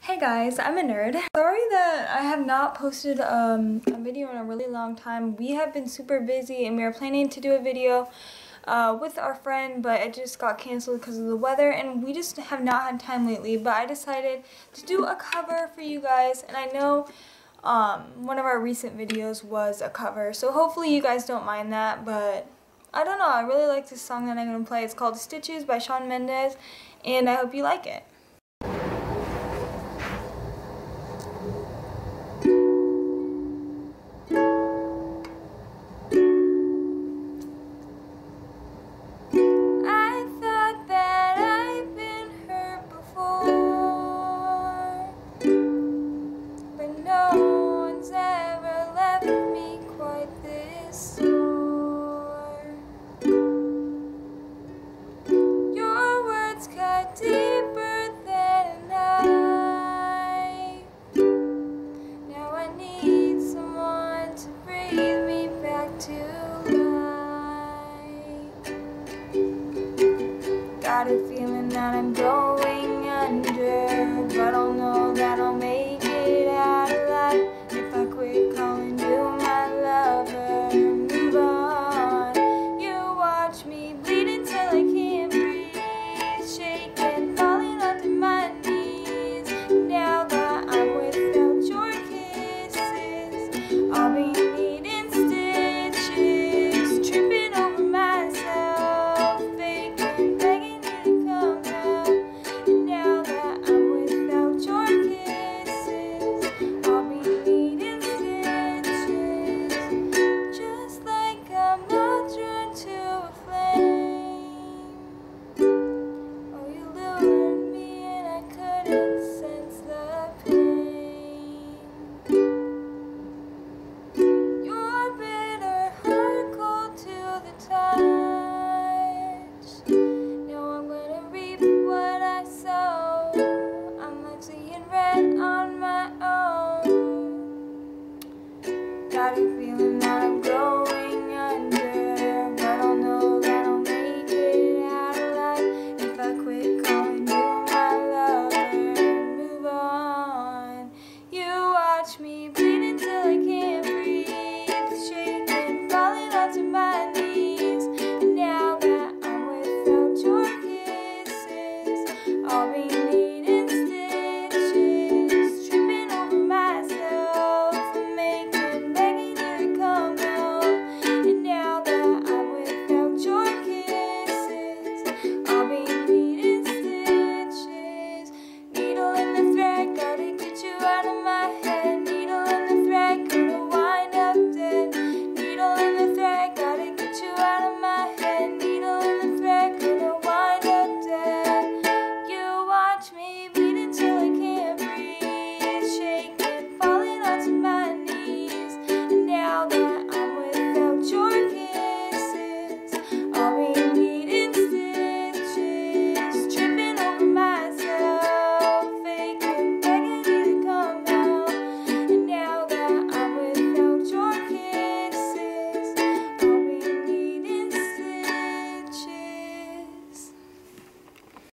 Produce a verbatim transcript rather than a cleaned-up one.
Hey guys, I'm a nerd. Sorry that I have not posted um, a video in a really long time. We have been super busy and we were planning to do a video uh, with our friend, but it just got canceled because of the weather and we just have not had time lately. But I decided to do a cover for you guys, and I know um, one of our recent videos was a cover, so hopefully you guys don't mind that. But I don't know, I really like this song that I'm going to play. It's called Stitches by Shawn Mendes, and I hope you like it.